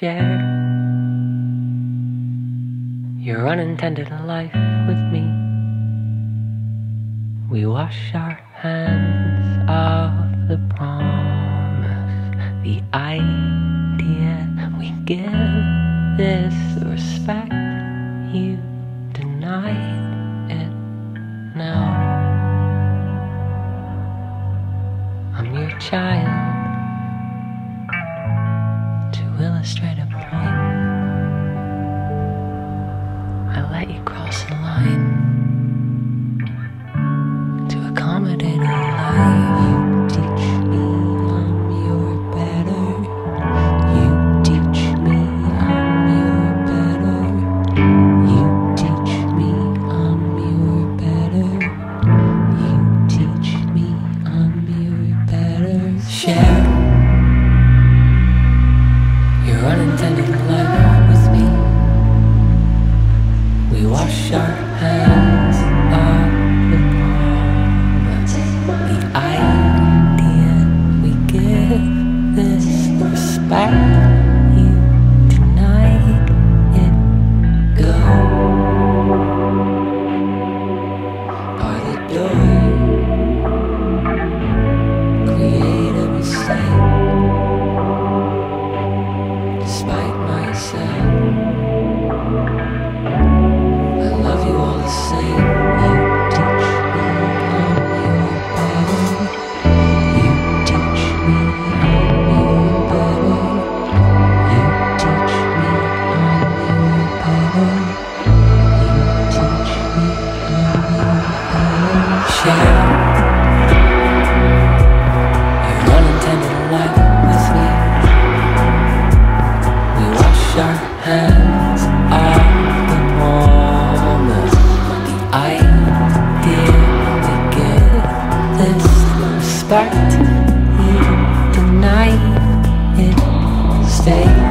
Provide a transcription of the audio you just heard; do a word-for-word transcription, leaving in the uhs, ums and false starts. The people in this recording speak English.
share your unintended life with me. We wash our hands of the promise, the idea we give this respect. You denied it now. I'm your child, to illustrate a point. I let you cross the line to accommodate a life. You teach me I'm your better. You teach me I'm your better. You teach me I'm your better. You teach me I'm your better. Share your unintended life with me. We wash our hands of the promise, the idea we give this respect. You denied it. Go by the door, create a mistake. Despite myself, I love you all the same. You teach me I'm your better. You teach me I'm your better. You teach me I'm your better. You teach me I'm your better. Share your unintended life with me. We wash our hands of the promise, the idea we give this respect. You deny it. Stay.